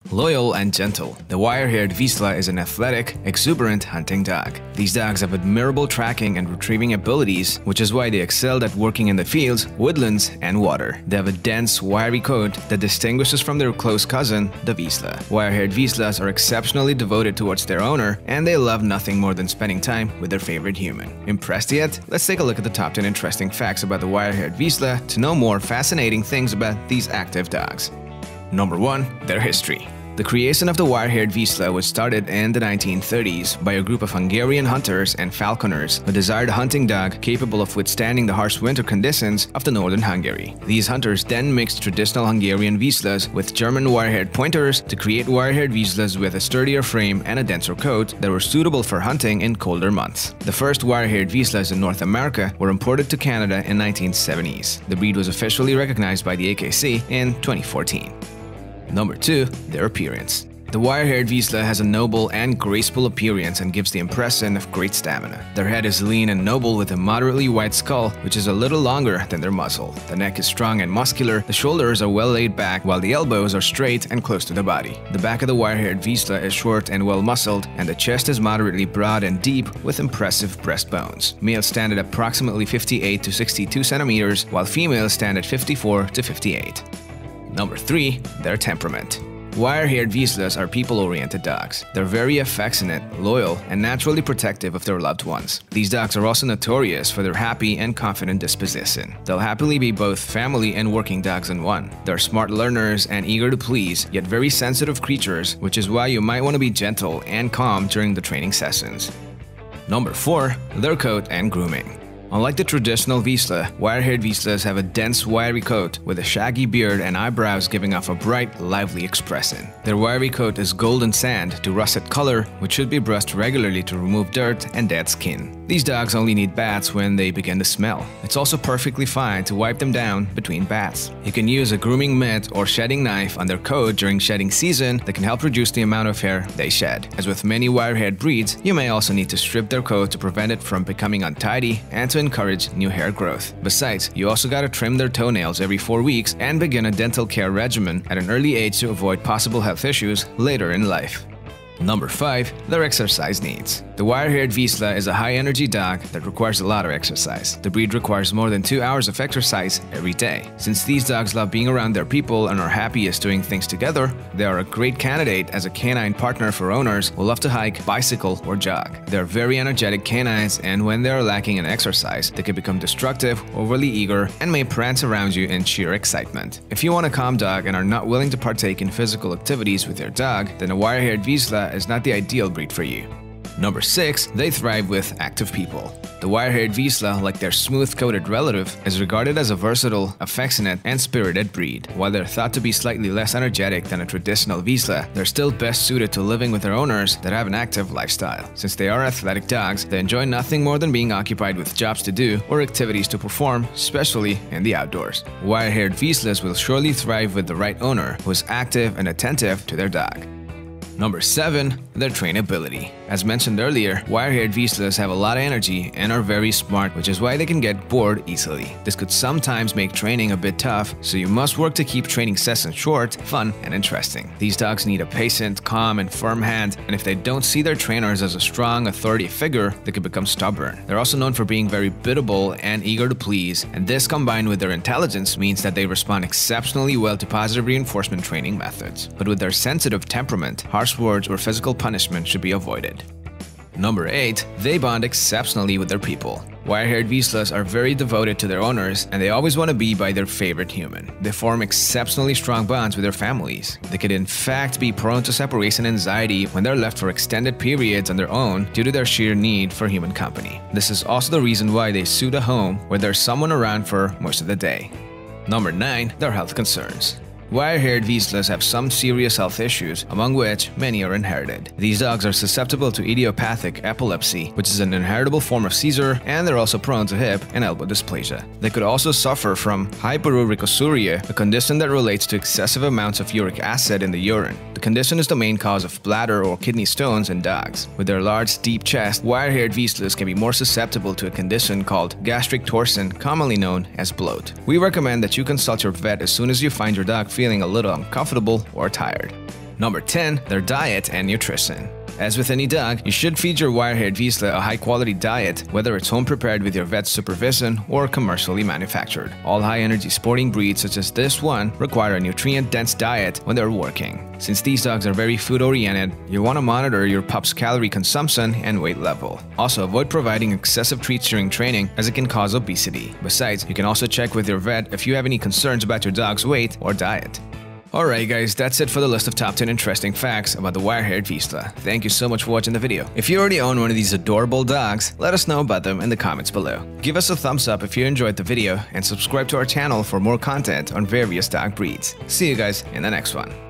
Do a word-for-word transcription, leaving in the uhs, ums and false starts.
Loyal and gentle, the Wirehaired Vizsla is an athletic, exuberant hunting dog. These dogs have admirable tracking and retrieving abilities, which is why they excelled at working in the fields, woodlands, and water. They have a dense, wiry coat that distinguishes from their close cousin, the Vizsla. Wirehaired Vizslas are exceptionally devoted towards their owner, and they love nothing more than spending time with their favorite human. Impressed yet? Let's take a look at the top ten interesting facts about the Wirehaired Vizsla to know more fascinating things about these active dogs. Number one. Their history. The creation of the Wirehaired Vizsla was started in the nineteen thirties by a group of Hungarian hunters and falconers who desired a hunting dog capable of withstanding the harsh winter conditions of the northern Hungary. These hunters then mixed traditional Hungarian Vizslas with German wire-haired pointers to create Wirehaired Vizslas with a sturdier frame and a denser coat that were suitable for hunting in colder months. The first Wirehaired Vizslas in North America were imported to Canada in nineteen seventies. The breed was officially recognized by the A K C in twenty fourteen. Number two. Their appearance. The Wirehaired Vizsla has a noble and graceful appearance and gives the impression of great stamina. Their head is lean and noble with a moderately wide skull, which is a little longer than their muzzle. The neck is strong and muscular, the shoulders are well laid back, while the elbows are straight and close to the body. The back of the Wirehaired Vizsla is short and well muscled, and the chest is moderately broad and deep with impressive breastbones. Males stand at approximately fifty-eight to sixty-two centimeters, while females stand at fifty-four to fifty-eight. Number three. Their temperament. Wirehaired Vizslas are people-oriented dogs. They're very affectionate, loyal, and naturally protective of their loved ones. These dogs are also notorious for their happy and confident disposition. They'll happily be both family and working dogs in one. They're smart learners and eager to please, yet very sensitive creatures, which is why you might want to be gentle and calm during the training sessions. Number four. Their coat and grooming. Unlike the traditional Vizsla, Wirehaired Vizslas have a dense, wiry coat with a shaggy beard and eyebrows giving off a bright, lively expression. Their wiry coat is golden sand to russet color, which should be brushed regularly to remove dirt and dead skin. These dogs only need baths when they begin to smell. It's also perfectly fine to wipe them down between baths. You can use a grooming mitt or shedding knife on their coat during shedding season that can help reduce the amount of hair they shed. As with many wire-haired breeds, you may also need to strip their coat to prevent it from becoming untidy and to encourage new hair growth. Besides, you also gotta trim their toenails every four weeks and begin a dental care regimen at an early age to avoid possible health issues later in life. Number five. Their exercise needs. The Wirehaired Vizsla is a high-energy dog that requires a lot of exercise. The breed requires more than two hours of exercise every day. Since these dogs love being around their people and are happiest doing things together, they are a great candidate as a canine partner for owners who love to hike, bicycle, or jog. They are very energetic canines, and when they are lacking in exercise, they can become destructive, overly eager, and may prance around you in sheer excitement. If you want a calm dog and are not willing to partake in physical activities with your dog, then a Wirehaired Vizsla is not the ideal breed for you. Number six. They thrive with active people. The Wirehaired Vizsla, like their smooth-coated relative, is regarded as a versatile, affectionate, and spirited breed. While they're thought to be slightly less energetic than a traditional Vizsla, they're still best suited to living with their owners that have an active lifestyle. Since they are athletic dogs, they enjoy nothing more than being occupied with jobs to do or activities to perform, especially in the outdoors. Wirehaired Vizslas will surely thrive with the right owner who is active and attentive to their dog. Number seven. Their trainability. As mentioned earlier, Wirehaired Vizslas have a lot of energy and are very smart, which is why they can get bored easily. This could sometimes make training a bit tough, so you must work to keep training sessions short, fun, and interesting. These dogs need a patient, calm, and firm hand, and if they don't see their trainers as a strong, authoritative figure, they can become stubborn. They're also known for being very biddable and eager to please, and this combined with their intelligence means that they respond exceptionally well to positive reinforcement training methods. But with their sensitive temperament, harsh words or physical punishment should be avoided. Number eight. They bond exceptionally with their people. Wirehaired Vizslas are very devoted to their owners, and they always want to be by their favorite human. They form exceptionally strong bonds with their families. They could in fact be prone to separation anxiety when they're left for extended periods on their own due to their sheer need for human company. This is also the reason why they suit a home where there's someone around for most of the day. Number nine. Their health concerns. Wirehaired Vizslas have some serious health issues, among which many are inherited. These dogs are susceptible to idiopathic epilepsy, which is an inheritable form of seizure, and they're also prone to hip and elbow dysplasia. They could also suffer from hyperuricosuriasia, a condition that relates to excessive amounts of uric acid in the urine. The condition is the main cause of bladder or kidney stones in dogs. With their large, deep chest, Wirehaired Vizslas can be more susceptible to a condition called gastric torsion, commonly known as bloat. We recommend that you consult your vet as soon as you find your dog feeling a little uncomfortable or tired. Number ten. Their diet and nutrition. As with any dog, you should feed your Wirehaired Vizsla a high-quality diet, whether it's home-prepared with your vet's supervision or commercially manufactured. All high-energy sporting breeds such as this one require a nutrient-dense diet when they're working. Since these dogs are very food-oriented, you want to monitor your pup's calorie consumption and weight level. Also, avoid providing excessive treats during training as it can cause obesity. Besides, you can also check with your vet if you have any concerns about your dog's weight or diet. Alright guys, that's it for the list of top ten interesting facts about the Wirehaired Vizsla. Thank you so much for watching the video. If you already own one of these adorable dogs, let us know about them in the comments below. Give us a thumbs up if you enjoyed the video and subscribe to our channel for more content on various dog breeds. See you guys in the next one.